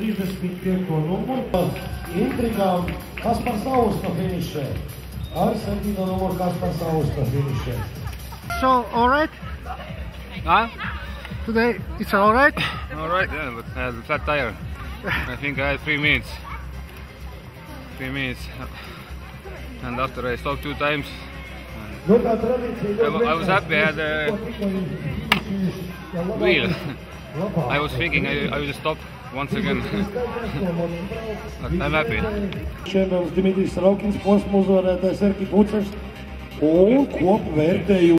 35. numuru. Intrigām Kaspars Austa finišē. Ar 7. numuru Kaspars Austa finišē. So, alright? Huh? Today it's alright? Alright, yeah, but I had a flat tire. I think I had 3 minutes. 3 minutes. And after I stopped 2 times, I was happy I had a wheel. I was thinking I would stop once again. But I'm happy. Šiandienas Dimitrijs Raukins posma uzvarētājs Erki Pucers un kopvērtēju